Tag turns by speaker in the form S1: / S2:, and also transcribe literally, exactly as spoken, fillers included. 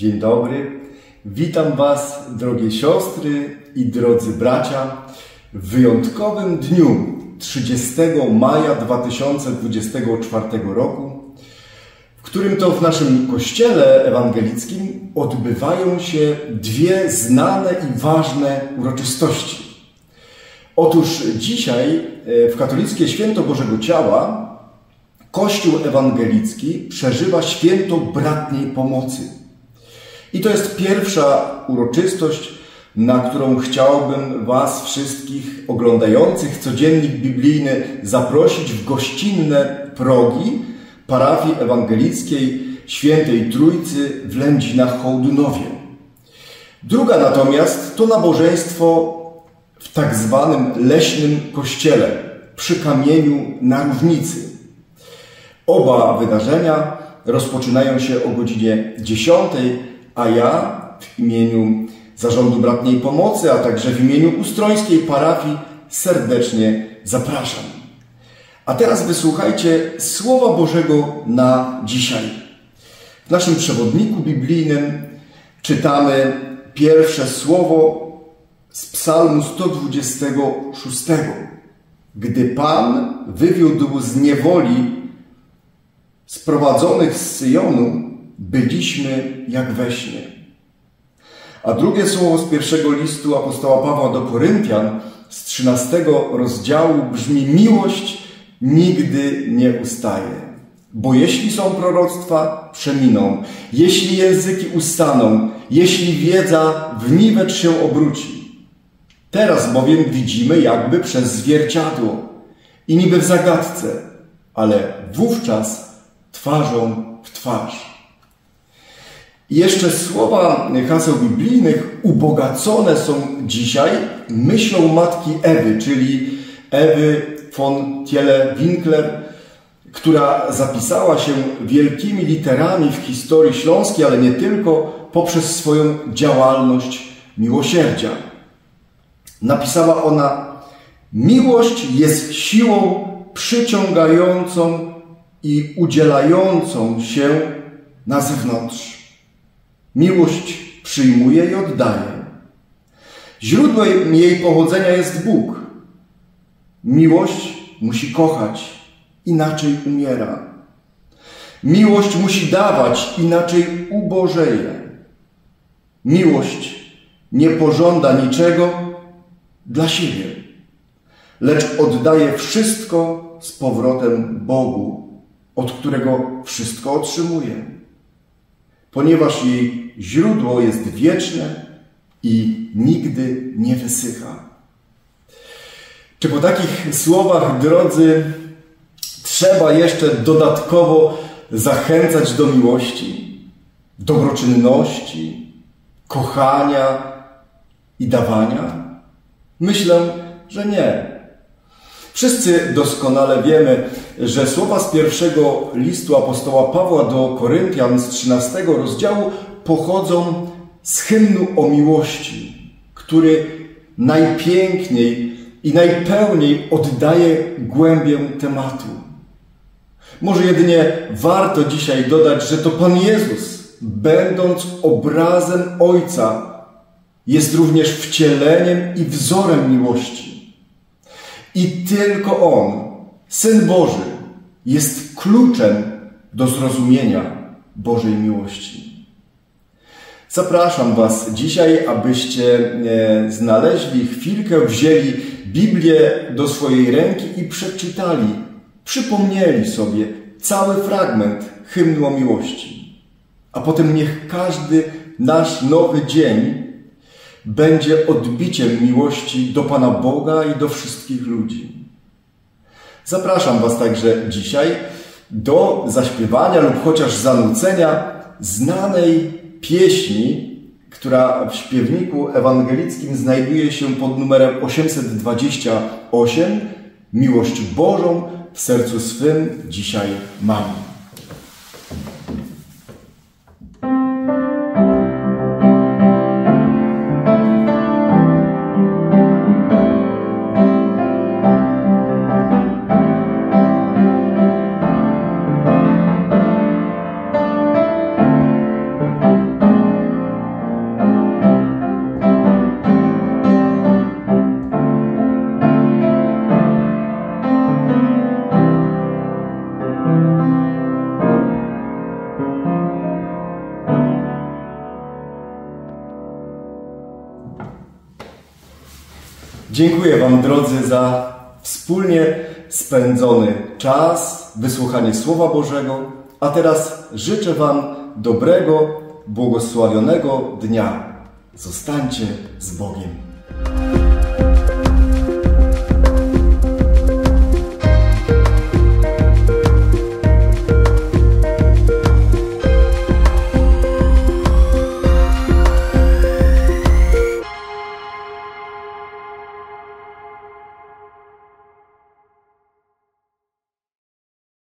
S1: Dzień dobry. Witam Was, drogie siostry i drodzy bracia, w wyjątkowym dniu trzydziestego maja dwa tysiące dwudziestego czwartego roku, w którym to w naszym kościele ewangelickim odbywają się dwie znane i ważne uroczystości. Otóż dzisiaj w katolickie Święto Bożego Ciała Kościół ewangelicki przeżywa Święto Bratniej Pomocy. I to jest pierwsza uroczystość, na którą chciałbym Was wszystkich oglądających codziennik biblijny zaprosić w gościnne progi parafii ewangelickiej Świętej Trójcy w Lędzinach-Hołdunowie. Druga natomiast to nabożeństwo w tak zwanym leśnym kościele przy kamieniu na Równicy. Oba wydarzenia rozpoczynają się o godzinie dziesiątej, a ja w imieniu Zarządu Bratniej Pomocy, a także w imieniu Ustrońskiej Parafii serdecznie zapraszam. A teraz wysłuchajcie Słowa Bożego na dzisiaj. W naszym przewodniku biblijnym czytamy pierwsze słowo z Psalmu sto dwudziestego szóstego. Gdy Pan wywiódł z niewoli sprowadzonych z Syjonu, byliśmy jak we śnie. A drugie słowo z pierwszego listu apostoła Pawła do Koryntian z trzynastego rozdziału brzmi: miłość nigdy nie ustaje. Bo jeśli są proroctwa, przeminą. Jeśli języki ustaną, jeśli wiedza w niwecz się obróci. Teraz bowiem widzimy jakby przez zwierciadło i niby w zagadce, ale wówczas twarzą w twarz. I jeszcze słowa haseł biblijnych ubogacone są dzisiaj myślą matki Ewy, czyli Ewy von Thiele-Winkler, która zapisała się wielkimi literami w historii śląskiej, ale nie tylko, poprzez swoją działalność miłosierdzia. Napisała ona: miłość jest siłą przyciągającą i udzielającą się na zewnątrz. Miłość przyjmuje i oddaje. Źródłem jej pochodzenia jest Bóg. Miłość musi kochać, inaczej umiera. Miłość musi dawać, inaczej ubożeje. Miłość nie pożąda niczego dla siebie, lecz oddaje wszystko z powrotem Bogu, od którego wszystko otrzymuje, ponieważ jej źródło jest wieczne i nigdy nie wysycha. Czy po takich słowach, drodzy, trzeba jeszcze dodatkowo zachęcać do miłości, dobroczynności, kochania i dawania? Myślę, że nie. Wszyscy doskonale wiemy, że słowa z pierwszego listu apostoła Pawła do Koryntian z trzynastego rozdziału pochodzą z hymnu o miłości, który najpiękniej i najpełniej oddaje głębię tematu. Może jedynie warto dzisiaj dodać, że to Pan Jezus, będąc obrazem Ojca, jest również wcieleniem i wzorem miłości. I tylko On, Syn Boży, jest kluczem do zrozumienia Bożej miłości. Zapraszam Was dzisiaj, abyście znaleźli chwilkę, wzięli Biblię do swojej ręki i przeczytali, przypomnieli sobie cały fragment hymnu o miłości. A potem niech każdy nasz nowy dzień będzie odbiciem miłości do Pana Boga i do wszystkich ludzi. Zapraszam Was także dzisiaj do zaśpiewania lub chociaż zanucenia znanej pieśni, która w śpiewniku ewangelickim znajduje się pod numerem osiemset dwadzieścia osiem. Miłość Bożą w sercu swym dzisiaj mam. Dziękuję Wam, drodzy, za wspólnie spędzony czas, wysłuchanie Słowa Bożego, a teraz życzę Wam dobrego, błogosławionego dnia. Zostańcie z Bogiem.